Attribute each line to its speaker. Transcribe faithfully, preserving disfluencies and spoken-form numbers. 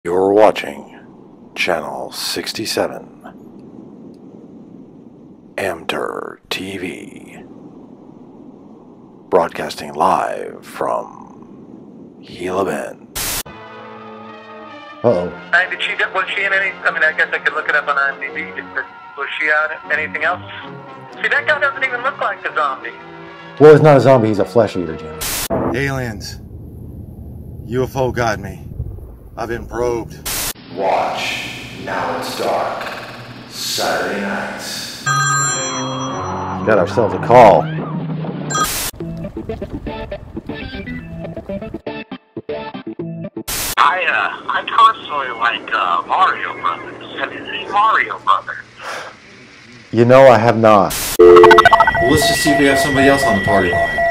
Speaker 1: You're watching Channel sixty-seven, Amter T V, broadcasting live from Gila Bend.
Speaker 2: Uh-oh.
Speaker 3: Uh, did she, was she in any, I mean, I guess I could look it up on I M D B. Did, was she out in anything else? See, that guy doesn't even look like a zombie.
Speaker 2: Well, he's not a zombie, he's a flesh eater, Jimmy.
Speaker 4: Aliens. U F O got me. I've been probed.
Speaker 1: Watch Now It's Dark, Saturday nights.
Speaker 2: Got ourselves a call.
Speaker 5: I, uh, I personally like, uh, Mario Brothers. Have you seen Mario Brothers?
Speaker 2: You know I have not.
Speaker 4: Well, let's just see if we have somebody else on the party line.